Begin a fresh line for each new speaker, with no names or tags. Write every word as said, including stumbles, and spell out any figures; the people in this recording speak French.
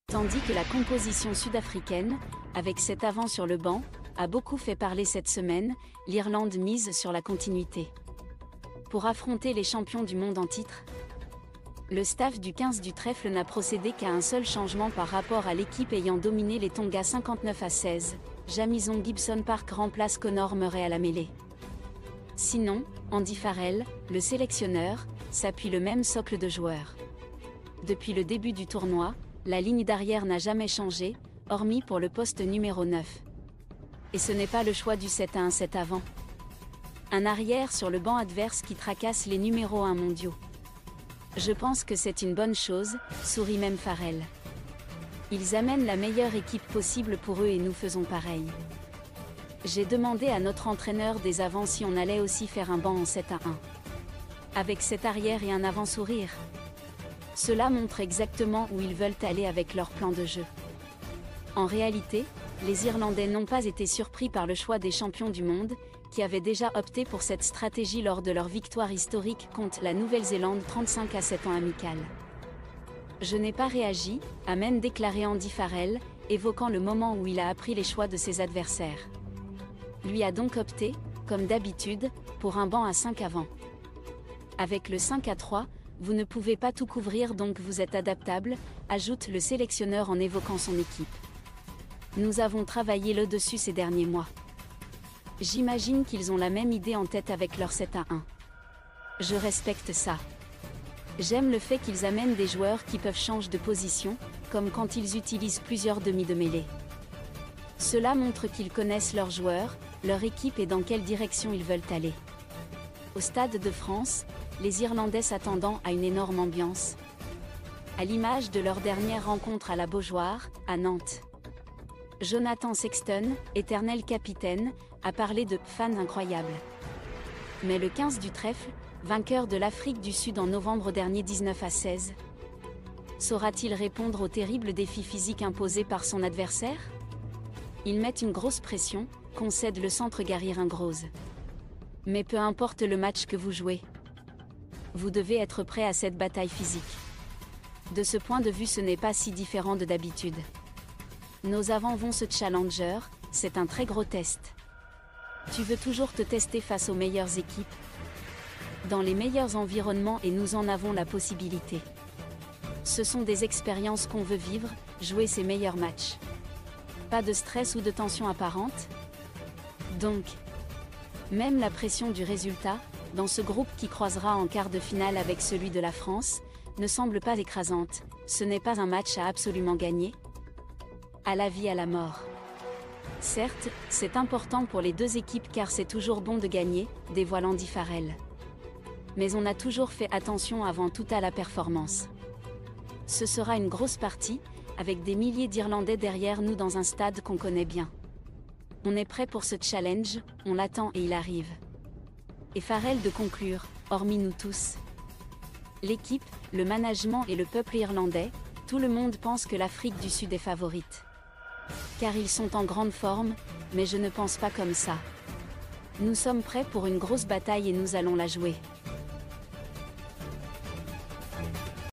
Tandis que la composition sud-africaine, avec cet avant sur le banc, a beaucoup fait parler cette semaine, l'Irlande mise sur la continuité. Pour affronter les champions du monde en titre, le staff du quinze du trèfle n'a procédé qu'à un seul changement par rapport à l'équipe ayant dominé les Tonga cinquante-neuf à seize. Jamison Gibson Park remplace Conor Murray à la mêlée. Sinon, Andy Farrell, le sélectionneur, s'appuie le même socle de joueurs. Depuis le début du tournoi, la ligne d'arrière n'a jamais changé, hormis pour le poste numéro neuf. Et ce n'est pas le choix du sept à un sept avant. Un arrière sur le banc adverse qui tracasse les numéros un mondiaux. Je pense que c'est une bonne chose, sourit même Farrell. Ils amènent la meilleure équipe possible pour eux et nous faisons pareil. J'ai demandé à notre entraîneur des avants si on allait aussi faire un banc en sept à un. Avec cet arrière et un avant-sourire. Cela montre exactement où ils veulent aller avec leur plan de jeu. En réalité, les Irlandais n'ont pas été surpris par le choix des champions du monde, qui avaient déjà opté pour cette stratégie lors de leur victoire historique contre la Nouvelle-Zélande trente-cinq à sept en amical. Je n'ai pas réagi, a même déclaré Andy Farrell, évoquant le moment où il a appris les choix de ses adversaires. Lui a donc opté, comme d'habitude, pour un banc à cinq avant. Avec le cinq à trois, vous ne pouvez pas tout couvrir donc vous êtes adaptable, ajoute le sélectionneur en évoquant son équipe. Nous avons travaillé le dessus ces derniers mois. J'imagine qu'ils ont la même idée en tête avec leur sept à un. Je respecte ça. J'aime le fait qu'ils amènent des joueurs qui peuvent changer de position, comme quand ils utilisent plusieurs demi de mêlée. Cela montre qu'ils connaissent leurs joueurs, leur équipe et dans quelle direction ils veulent aller. Au Stade de France, les Irlandais s'attendant à une énorme ambiance. À l'image de leur dernière rencontre à la Beaujoire, à Nantes. Jonathan Sexton, éternel capitaine, a parlé de « fans incroyables ». Mais le quinze du trèfle, vainqueur de l'Afrique du Sud en novembre dernier dix-neuf à seize, saura-t-il répondre au terrible défi physique imposé par son adversaire? Ils mettent une grosse pression, concède le centre Gary Ringrose. Mais peu importe le match que vous jouez, vous devez être prêt à cette bataille physique. De ce point de vue, ce n'est pas si différent de d'habitude. Nos avants vont se challenger, c'est un très gros test. Tu veux toujours te tester face aux meilleures équipes, dans les meilleurs environnements et nous en avons la possibilité. Ce sont des expériences qu'on veut vivre, jouer ses meilleurs matchs. Pas de stress ou de tension apparente. Donc, même la pression du résultat, dans ce groupe qui croisera en quart de finale avec celui de la France, ne semble pas écrasante. Ce n'est pas un match à absolument gagner. À la vie à la mort. Certes, c'est important pour les deux équipes car c'est toujours bon de gagner, dévoile Andy Farrell. Mais on a toujours fait attention avant tout à la performance. Ce sera une grosse partie, avec des milliers d'Irlandais derrière nous dans un stade qu'on connaît bien. On est prêt pour ce challenge, on l'attend et il arrive. Et Farrell de conclure, hormis nous tous. L'équipe, le management et le peuple irlandais, tout le monde pense que l'Afrique du Sud est favorite. Car ils sont en grande forme, mais je ne pense pas comme ça. Nous sommes prêts pour une grosse bataille et nous allons la jouer.